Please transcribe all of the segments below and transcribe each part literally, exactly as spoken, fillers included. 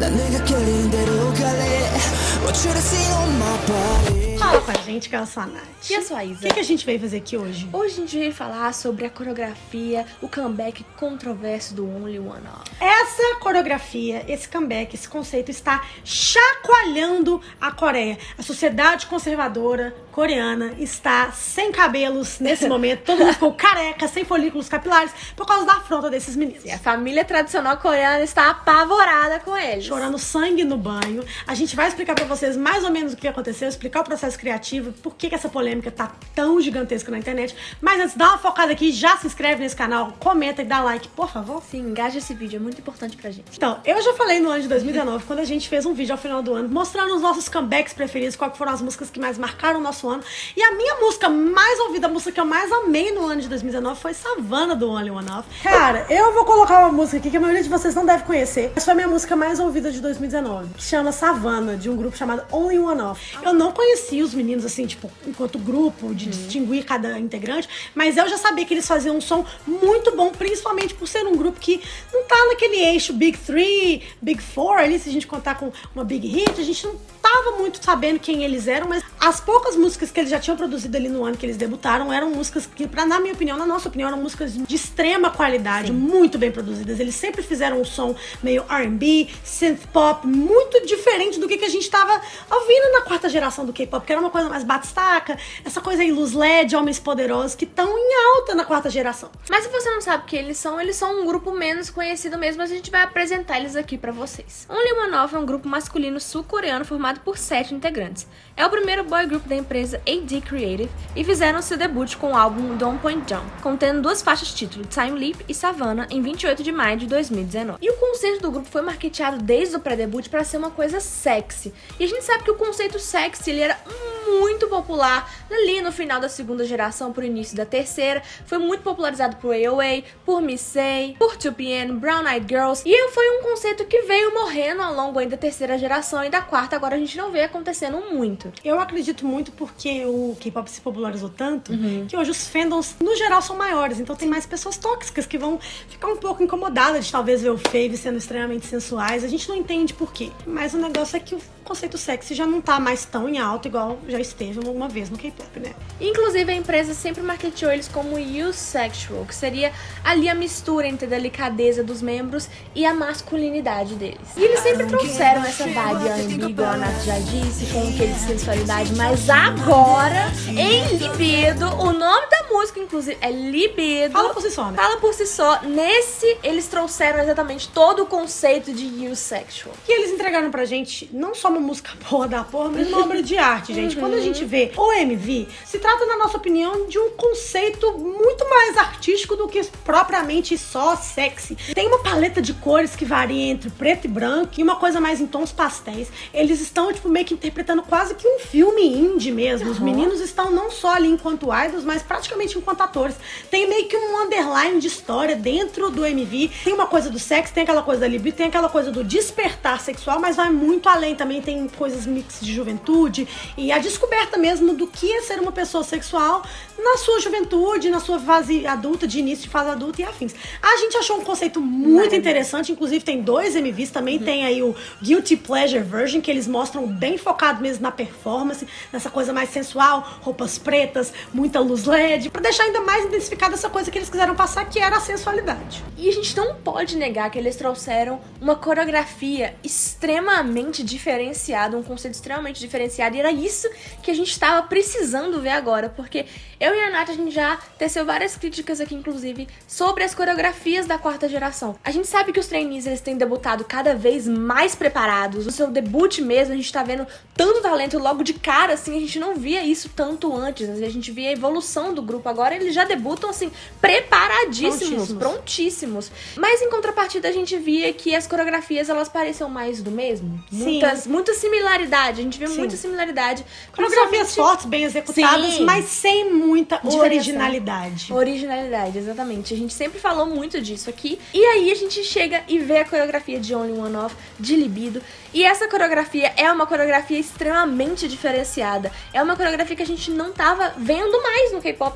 Fala com a gente, que eu sou a Nath. E eu sou a Isa. O que, que a gente veio fazer aqui hoje? Hoje a gente veio falar sobre a coreografia, o comeback controverso do Only One Off. Essa coreografia, esse comeback, esse conceito está chacoalhando a Coreia. A sociedade conservadora coreana está sem cabelos nesse momento. Todo mundo ficou careca, sem folículos capilares, por causa da afronta desses meninos. E a família tradicional coreana está apavorada com eles. Chorando sangue no banho. A gente vai explicar pra vocês mais ou menos o que aconteceu, explicar o processo criativo, por que, que essa polêmica tá tão gigantesca na internet. Mas antes, dá uma focada aqui, já se inscreve nesse canal, comenta e dá like, por favor. Sim, engaja esse vídeo, é muito importante pra gente. Então, eu já falei no ano de dois mil e dezenove, quando a gente fez um vídeo ao final do ano, mostrando os nossos comebacks preferidos, quais foram as músicas que mais marcaram o nosso ano. E a minha música mais ouvida, a música que eu mais amei no ano de dois mil e dezenove foi Savannah, do Only One Off. Cara, eu vou colocar uma música aqui que a maioria de vocês não deve conhecer, mas foi a minha música mais ouvida de dois mil e dezenove, que chama Savannah, de um grupo chamado Only One Off. Eu não conhecia os meninos, assim, tipo, enquanto grupo, de distinguir cada integrante, mas eu já sabia que eles faziam um som muito bom, principalmente por ser um grupo que não tá naquele eixo Big Three, Big Four, ali, se a gente contar com uma Big Hit, a gente não tava muito sabendo quem eles eram, mas as poucas músicas que eles já tinham produzido ali no ano que eles debutaram eram músicas que, pra, na minha opinião, na nossa opinião, eram músicas de extrema qualidade, Sim. muito bem produzidas. Eles sempre fizeram um som meio R and B, synth pop, muito diferente do que, que a gente tava ouvindo na quarta geração do K-pop, que era uma coisa mais batistaca, essa coisa aí, luz L E D, homens poderosos, que estão em alta na quarta geração. Mas se você não sabe o que eles são, eles são um grupo menos conhecido mesmo, mas a gente vai apresentar eles aqui pra vocês. Only One Off é um grupo masculino sul-coreano formado por sete integrantes. É o primeiro boy group da empresa A D Creative e fizeram seu debut com o álbum Don't Point Jump, contendo duas faixas título, Time Leap e Savannah, em vinte e oito de maio de dois mil e dezenove. E o conceito do grupo foi marketeado desde o pré-debut para ser uma coisa sexy. E a gente sabe que o conceito sexy ele era muito popular ali no final da segunda geração pro início da terceira. Foi muito popularizado por A O A, por Missy, por two P M, Brown Eyed Girls. E foi um conceito que veio morrendo ao longo aí da terceira geração e da quarta agora a gente não vê acontecendo muito. Eu acredito muito porque o K-pop se popularizou tanto uhum. que hoje os fandoms, no geral, são maiores. Então tem mais pessoas tóxicas que vão ficar um pouco incomodadas de talvez ver o Fave sendo extremamente sensuais. A gente não entende por quê. Mas o negócio é que o conceito sexy já não tá mais tão em alta igual já esteve uma vez no K-pop, né? Inclusive a empresa sempre marketeou eles como Eusexual, que seria ali a mistura entre a delicadeza dos membros e a masculinidade deles. E eles sempre trouxeram essa vibe R and B, igual a Nath já disse, com aquele de sensualidade, mas agora, em Libido, o nome da música, inclusive, é Libido. Fala por si só, né? Fala por si só. Nesse, eles trouxeram exatamente todo o conceito de Eusexual. E eles entregaram pra gente não só uma música porra da porra, mas uma obra de arte, gente. Uhum. Quando a gente vê o M V, se trata, na nossa opinião, de um conceito muito mais artístico do que propriamente só sexy. Tem uma paleta de cores que varia entre preto e branco e uma coisa mais em tons pastéis. Eles estão, tipo, meio que interpretando quase que um filme indie mesmo. Uhum. Os meninos estão não só ali enquanto idols, mas praticamente enquanto atores. Tem meio que um underline de história dentro do M V. Tem uma coisa do sexo, tem aquela coisa da libido, tem aquela coisa do despertar sexual, mas vai muito além também. Tem coisas mix de juventude e a descoberta mesmo do que é ser uma pessoa sexual na sua juventude, na sua fase adulta, de início de fase adulta e afins. A gente achou um conceito muito interessante, inclusive tem dois M Vs, também uhum. tem aí o Guilty Pleasure Version, que eles mostram bem focado mesmo na performance, nessa coisa mais sensual, roupas pretas, muita luz L E D, pra deixar ainda mais intensificada essa coisa que eles quiseram passar, que era a sensualidade. E a gente não pode negar que eles trouxeram uma coreografia extremamente diferenciada, um conceito extremamente diferenciado, e era isso que a gente estava precisando ver agora, porque eu e a Nath, a gente já teceu várias críticas aqui, inclusive, sobre as coreografias da quarta geração. A gente sabe que os trainees, eles têm debutado cada vez mais preparados. O seu debut mesmo, a gente tá vendo tanto talento logo de cara, assim, a gente não via isso tanto antes. A gente via a evolução do grupo. Agora eles já debutam, assim, preparadíssimos, prontíssimos. prontíssimos. Mas, em contrapartida, a gente via que as coreografias, elas pareciam mais do mesmo. Sim. Muitas, muita similaridade. A gente via Sim. muita similaridade. Coreografias fortes, bem executadas, Sim. mas sem muita originalidade. Originalidade, exatamente. A gente sempre falou muito disso aqui. E aí a gente chega e vê a coreografia de Only One Off, de Libido. E essa coreografia é uma coreografia extremamente diferenciada. É uma coreografia que a gente não tava vendo mais no K-pop.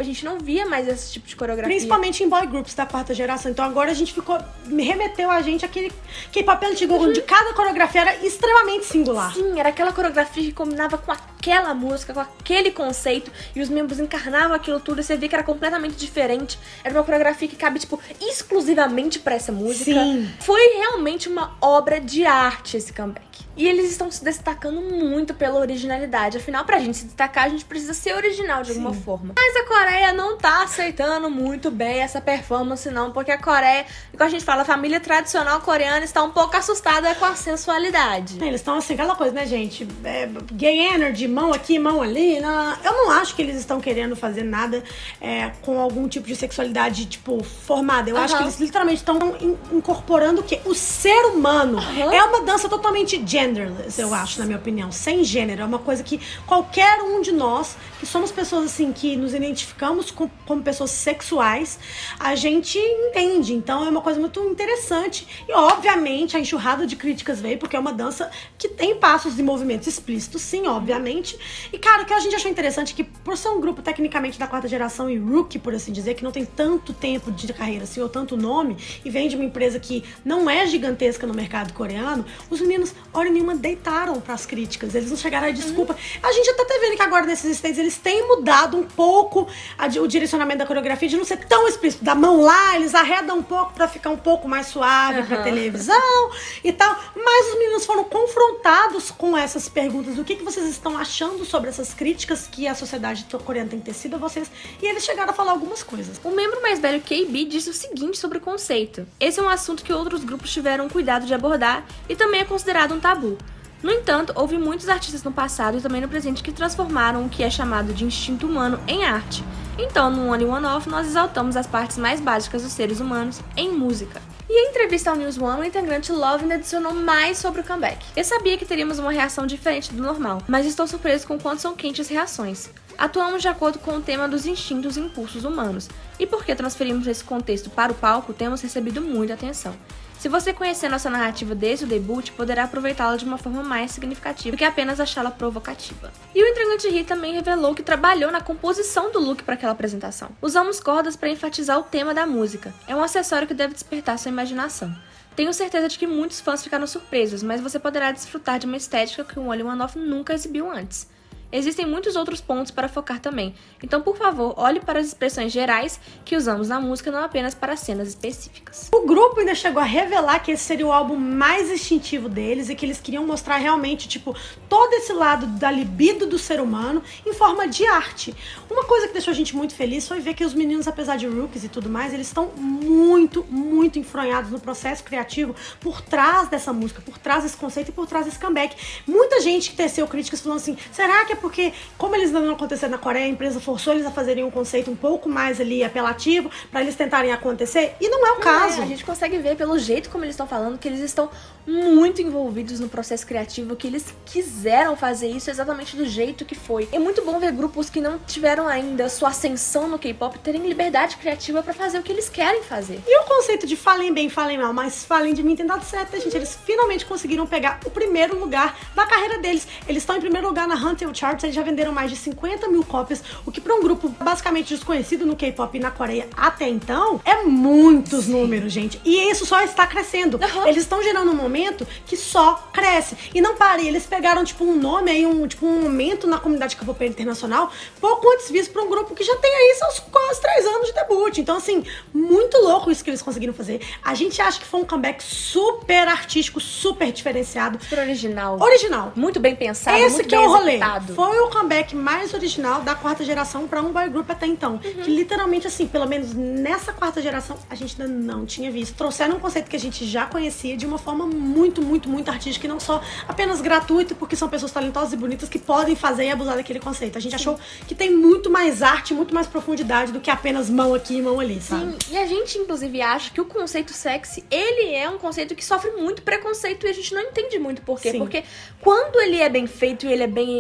gente não via mais esse tipo de coreografia. Principalmente em boy groups da quarta geração. Então agora a gente ficou... Me remeteu a gente aquele K-pop antigo, uhum. onde cada coreografia era extremamente singular. Sim, era aquela coreografia que combinava com aquela música, com aquele conceito, e os membros encarnavam aquilo tudo, e você via que era completamente diferente. Era uma coreografia que cabe, tipo, exclusivamente pra essa música. Sim. Foi realmente uma obra de arte esse comeback. E eles estão se destacando muito pela originalidade. Afinal, pra gente se destacar, a gente precisa ser original de alguma Sim. forma. Mas a Coreia não tá aceitando muito bem essa performance, não. Porque a Coreia, igual a gente fala, a família tradicional coreana está um pouco assustada com a sensualidade. Eles estão assim, aquela coisa, né, gente? É, gay energy, mão aqui, mão ali. Não, eu não acho que eles estão querendo fazer nada é, com algum tipo de sexualidade, tipo, formada. Eu uhum. acho que eles literalmente estão incorporando o quê? O ser humano. Uhum. É uma dança totalmente gender. Genderless, eu acho, na minha opinião, sem gênero. É uma coisa que qualquer um de nós, que somos pessoas assim, que nos identificamos com, como pessoas sexuais, a gente entende. Então é uma coisa muito interessante. E obviamente a enxurrada de críticas veio, porque é uma dança que tem passos e movimentos explícitos, sim, obviamente. E cara, o que a gente achou interessante é que, por ser um grupo tecnicamente da quarta geração e rookie, por assim dizer, que não tem tanto tempo de carreira assim, ou tanto nome, e vem de uma empresa que não é gigantesca no mercado coreano, os meninos, olha, nenhuma deitaram pras críticas, eles não chegaram a desculpa. Uhum. A gente até tá vendo que agora nesses stands eles têm mudado um pouco a, o direcionamento da coreografia de não ser tão explícito, da mão lá, eles arredam um pouco pra ficar um pouco mais suave uhum. pra televisão e tal, mas os meninos foram confrontados com essas perguntas do que, que vocês estão achando sobre essas críticas que a sociedade coreana tem tecido a vocês, e eles chegaram a falar algumas coisas. O membro mais velho, K B, disse o seguinte sobre o conceito: esse é um assunto que outros grupos tiveram cuidado de abordar e também é considerado um tabu. No entanto, houve muitos artistas no passado e também no presente que transformaram o que é chamado de instinto humano em arte. Então, no Only One Off, nós exaltamos as partes mais básicas dos seres humanos em música. E em entrevista ao News One, o integrante Love adicionou mais sobre o comeback. Eu sabia que teríamos uma reação diferente do normal, mas estou surpreso com quanto são quentes as reações. Atuamos de acordo com o tema dos instintos e impulsos humanos, e porque transferimos esse contexto para o palco, temos recebido muita atenção. Se você conhecer nossa narrativa desde o debut, poderá aproveitá-la de uma forma mais significativa do que apenas achá-la provocativa. E o integrante Ri também revelou que trabalhou na composição do look para aquela apresentação. Usamos cordas para enfatizar o tema da música. É um acessório que deve despertar sua imaginação. Tenho certeza de que muitos fãs ficaram surpresos, mas você poderá desfrutar de uma estética que o Only One Off nunca exibiu antes. Existem muitos outros pontos para focar também, então por favor, olhe para as expressões gerais que usamos na música, não apenas para cenas específicas. O grupo ainda chegou a revelar que esse seria o álbum mais instintivo deles e que eles queriam mostrar realmente, tipo, todo esse lado da libido do ser humano em forma de arte. Uma coisa que deixou a gente muito feliz foi ver que os meninos, apesar de rookies e tudo mais, eles estão muito, muito enfronhados no processo criativo por trás dessa música, por trás desse conceito e por trás desse comeback. Muita gente que teceu críticas falando assim, será que é porque, como eles não aconteceram na Coreia, a empresa forçou eles a fazerem um conceito um pouco mais ali apelativo pra eles tentarem acontecer? E não é o não caso. É, a gente consegue ver pelo jeito como eles estão falando que eles estão muito envolvidos no processo criativo, que eles quiseram fazer isso exatamente do jeito que foi. É muito bom ver grupos que não tiveram ainda sua ascensão no K-pop terem liberdade criativa pra fazer o que eles querem fazer. E o conceito de falem bem, falem mal, mas falem de mim tem dado certo, né, gente? Eles finalmente conseguiram pegar o primeiro lugar da carreira deles. Eles estão em primeiro lugar na Hangul Chart. Eles já venderam mais de cinquenta mil cópias, o que para um grupo basicamente desconhecido no K-pop e na Coreia até então, é muitos Sim. números, gente. E isso só está crescendo. Uhum. Eles estão gerando um momento que só cresce. E não pare, eles pegaram tipo um nome aí, um, tipo, um momento na comunidade K-pop internacional, pouco antes visto para um grupo que já tem aí seus quase três anos de debut. Então, assim, muito louco isso que eles conseguiram fazer. A gente acha que foi um comeback super artístico, super diferenciado. Super original. Original. Muito bem pensado, Esse muito que bem é o rolê. executado. Foi o comeback mais original da quarta geração pra um boy group até então. Uhum. Que literalmente, assim, pelo menos nessa quarta geração, a gente ainda não tinha visto. Trouxeram um conceito que a gente já conhecia de uma forma muito, muito, muito artística e não só apenas gratuito, porque são pessoas talentosas e bonitas que podem fazer e abusar daquele conceito. A gente Sim. achou que tem muito mais arte, muito mais profundidade do que apenas mão aqui e mão ali, sabe? Sim, e a gente, inclusive, acha que o conceito sexy, ele é um conceito que sofre muito preconceito e a gente não entende muito por quê. Sim. Porque quando ele é bem feito e ele é bem executado,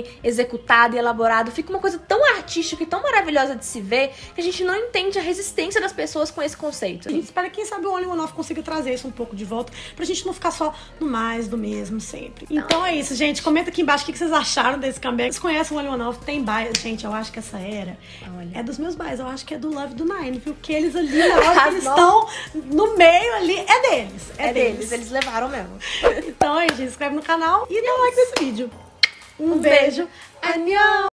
executado e elaborado, fica uma coisa tão artística e tão maravilhosa de se ver que a gente não entende a resistência das pessoas com esse conceito. A gente espera que, quem sabe, o Only One Off consiga trazer isso um pouco de volta, pra gente não ficar só no mais do mesmo sempre. Então é isso, gente. Comenta aqui embaixo o que vocês acharam desse comeback. Vocês conhecem o Only One Off? Tem bias. Gente, eu acho que essa era Olha. é dos meus bias. Eu acho que é do Love do Nine, viu? Que eles ali, na hora que eles estão no meio ali, é deles. É, é deles. deles. Eles levaram mesmo. Então é isso, se inscreve no canal e dá like nesse vídeo. Um, um beijo. beijo. Annyeong!